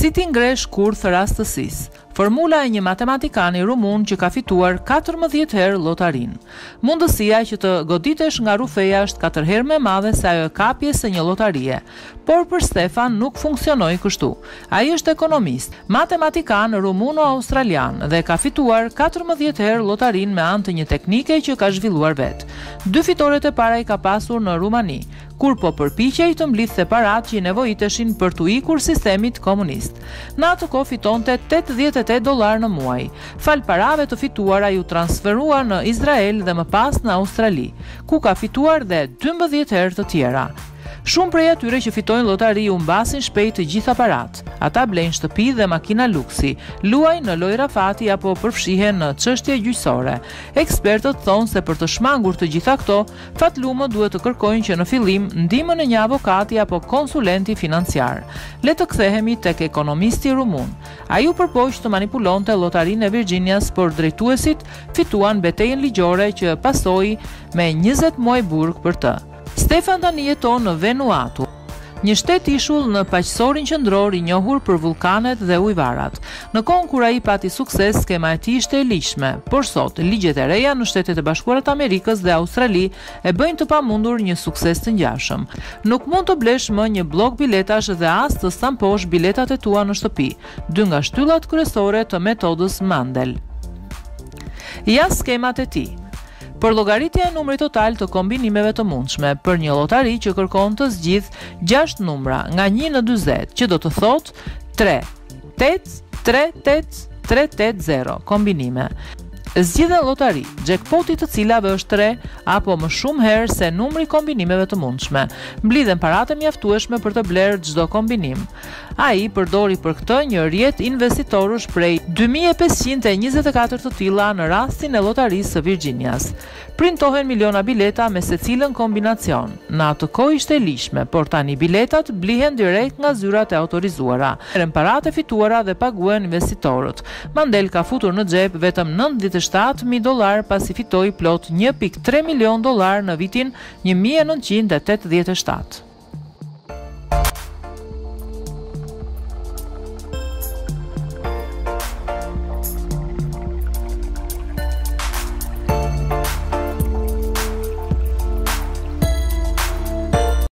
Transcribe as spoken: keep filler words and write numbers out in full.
Si ti ngresh kurth rastësisë. Formula e një matematikani rumun që ka fituar katërmbëdhjetë herë llotarin. Mundësia që të goditesh nga rufeja është katër herë më e madhe se ajo e kapjes së një llotarie. Por për Stefan nuk funksionoi kështu. Ai është ekonomist, matematikan rumuno-australian dhe ka fituar katërmbëdhjetë herë llotarin me anë të një teknike që ka zhvilluar vet. Dy fitoret e para i ka pasur në Rumani, kur po përpiqej të mblidhte paratë që i nevojiteshin për t'u ikur sistemit komunist. Në atë kohë fitonte tetëdhjetë e tetë dollar në muaj. Fal parave të fituara ju transferua në Izrael dhe më pas në Australi, ku ka fituar dhe dymbëdhjetë herë të tjera. Shumë prej atyre që fitojnë llotari u mbasin shpejt të gjitha paratë. Ata blejnë shtëpi dhe makina luksi, luajnë në lojra fati apo përfshihen në çështje gjyqësore. Ekspertët thonë se për të shmangur të gjitha këto, fatlumët duhet të kërkojnë që në fillim ndihmën e një avokati apo konsulenti financiar. Le të kthehemi tek ekonomisti rumun. Ai u përpoq të manipulonte llotarinë e Virginias, por drejtuesit fituan betejën ligjore që pasoi me njëzet muaj burg për të. Stefan tani jeton në Vanuatu, një shtet ishull në paqësorin qendror i njohur për vullkanet dhe ujvarat. Në kohën kur ai pati sukses, skema e tij ishte e lishme, por sot ligjet e reja në Shtetet e Bashkuara të Amerikës dhe Australi e bëjnë të pamundur një sukses të ngjashëm. Nuk mund të blesh më një blok biletash dhe as të stamposh biletat e tua në shtëpi, dy nga shtyllat kryesore të metodës Mandel. Ja skemat e tij. Për llogaritja e numrit total të kombinimeve të mundshme për një llotari që kërkon të zgjidh gjashtë numra nga një në dyzet, që do të thotë tre, tetë, tre, tetë, tre, tetë, zero kombinime. Zgjidhen llotari, jackpoti të cilave është tre apo më shumë herë se numri kombinimeve të mundshme. Mblidhen paratë mjaftueshme për të blerë çdo kombinim. Ai përdori për këtë një rrjet investitorësh prej dy mijë e pesëqind e njëzet e katër të tilla në rastin e llotarisë së Virginias. Printohen miliona bileta me secilën kombinacion. Në atë kohë ishte e lishme, por tani biletat blihen direkt nga zyrat e autorizuara. Merren paratë fituara dhe paguhen investitorët. Mandel ka futur në xhep vetëm nëntëdhjetë e shtatë mijë dollar pasi fitoi plot një pikë tre milion dollar në vitin një mijë e nëntëqind e tetëdhjetë e shtatë.